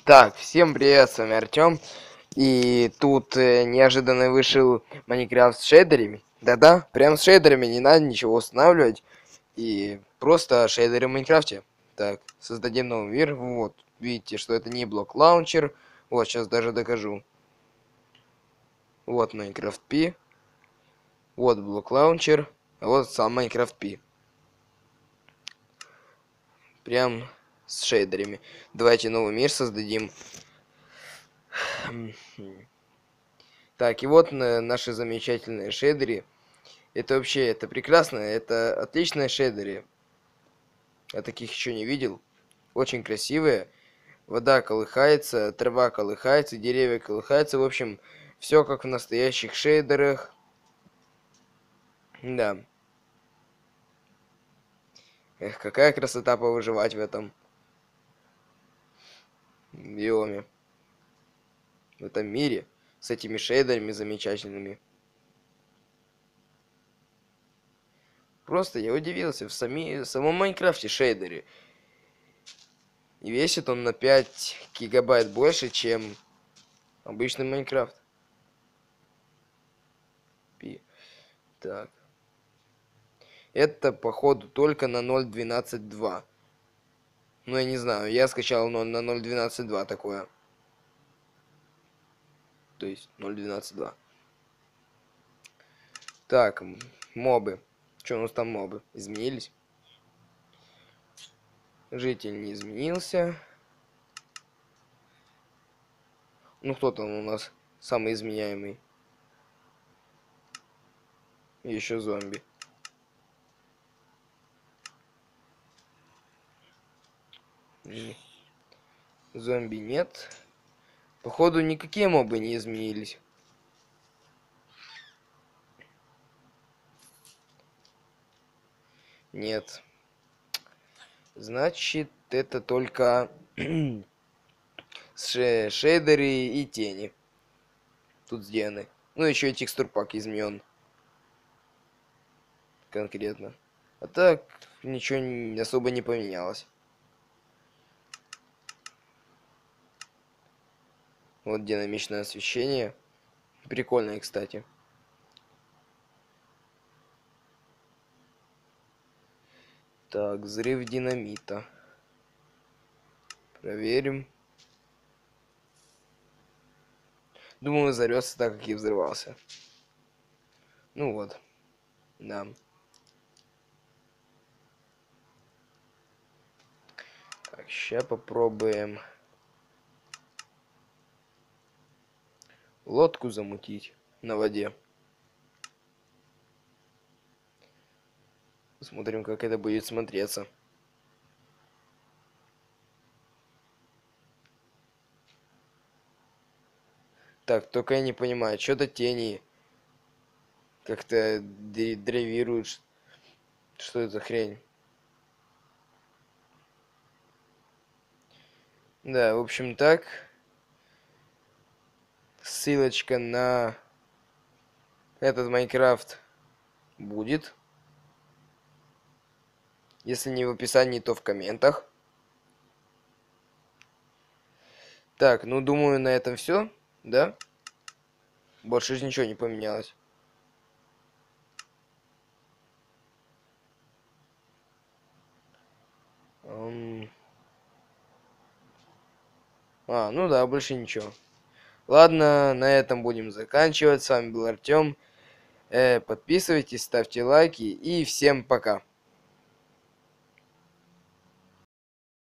Так, всем привет, с вами Артём. И тут неожиданно вышел Майнкрафт с шейдерами. Да-да, прям с шейдерами, не надо ничего устанавливать. И просто шейдеры в Майнкрафте. Так, создадим новый мир. Вот, видите, что это не блок лаунчер. Вот, сейчас даже докажу. Вот Майнкрафт Пи. Вот блок лаунчер. А вот сам Майнкрафт Пи. Прям с шейдерами. Давайте новый мир создадим. Так, и вот наши замечательные шейдеры. Это вообще, это прекрасно, это отличные шейдеры. Я таких еще не видел. Очень красивые. Вода колыхается, трава колыхается, деревья колыхаются. В общем, все как в настоящих шейдерах. Да. Эх, какая красота повыживать в этом биоме. В этом мире. С этими шейдерами замечательными. Просто я удивился в самом Майнкрафте шейдере. И весит он на 5 гигабайт больше, чем обычный Майнкрафт. Так. Это, походу, только на 0.12.2. Ну, я не знаю, я скачал на 0.12.2 такое. То есть 0.12.2. Так, мобы. Что у нас там мобы? Изменились? Житель не изменился. Ну, кто там у нас самый изменяемый? Еще зомби. Зомби нет. Походу, никакие мобы не изменились. Нет. Значит, это только шейдеры и тени. Тут сделаны. Ну, еще и текстур пак изменен. Конкретно. А так, ничего особо не поменялось. Вот динамичное освещение. Прикольное, кстати. Так, взрыв динамита. Проверим. Думаю, взорвется так, как и взрывался. Ну вот. Да. Так, сейчас попробуем лодку замутить на воде. Посмотрим, как это будет смотреться. Так, только я не понимаю, что-то тени как-то дрейфируют. Что это за хрень? Да, в общем так. Ссылочка на этот Майнкрафт будет. Если не в описании, то в комментах. Так, ну думаю, на этом все, да? Больше же ничего не поменялось. Ну да, больше ничего. Ладно, на этом будем заканчивать. С вами был Артём. Подписывайтесь, ставьте лайки и всем пока.